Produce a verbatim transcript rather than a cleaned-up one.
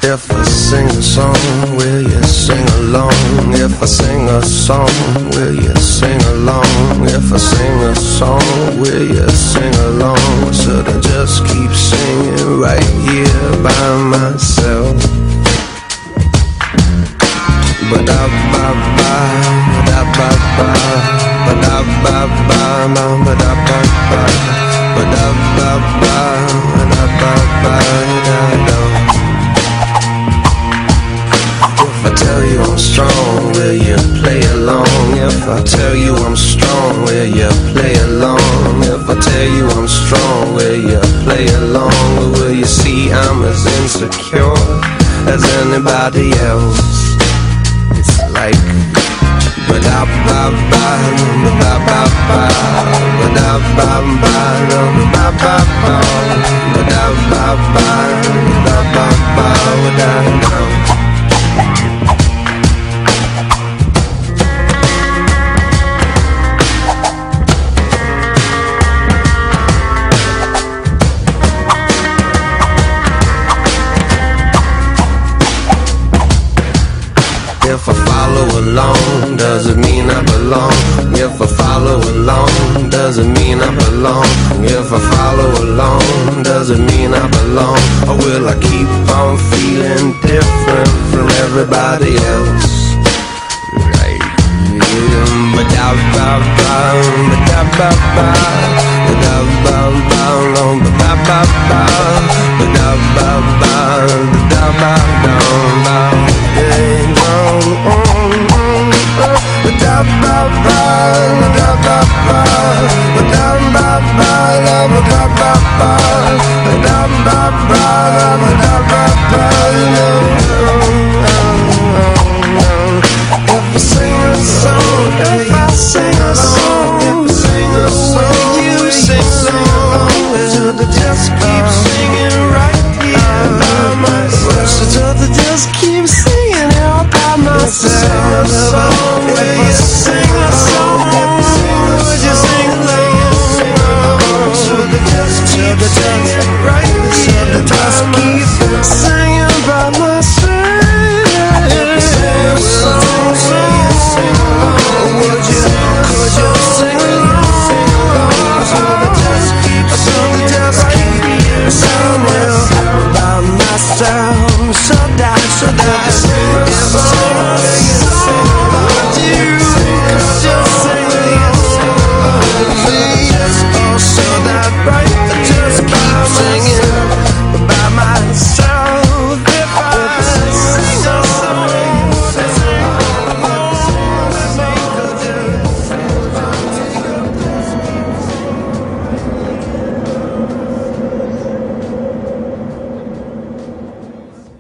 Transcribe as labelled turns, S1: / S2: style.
S1: If I sing a song, will you sing along? If I sing a song, will you sing along? If I sing a song, will you sing along? Should I just keep singing right here by myself? Ba-da-ba-ba, ba-da-ba-ba, ba-da-ba-ba, ba-da-ba-ba, ba-da-ba-ba, ba-da-ba-ba-da-da. If I tell you I'm strong, will you play along? If I tell you I'm strong, will you play along? If I tell you I'm strong, will you play along? Or will you see I'm as insecure as anybody else? It's like ba-da-ba-ba, ba-da-ba-ba, ba-da-ba-ba, ba-da-ba-ba, ba-da-ba-ba, ba-da-ba-ba, ba-da-ba-ba. If I follow along, does it mean I belong? If I follow along, does it mean I belong? If I follow along, does it mean I belong? Or will I keep on feeling different from everybody else? Like, yeah, ba-da-ba-ba, ba-da-ba-ba, ba-da-ba-ba, ba-da-ba-ba, ba-da-ba-ba, ba-da-ba-ba, ba-da-ba-ba, ba-da-ba-ba.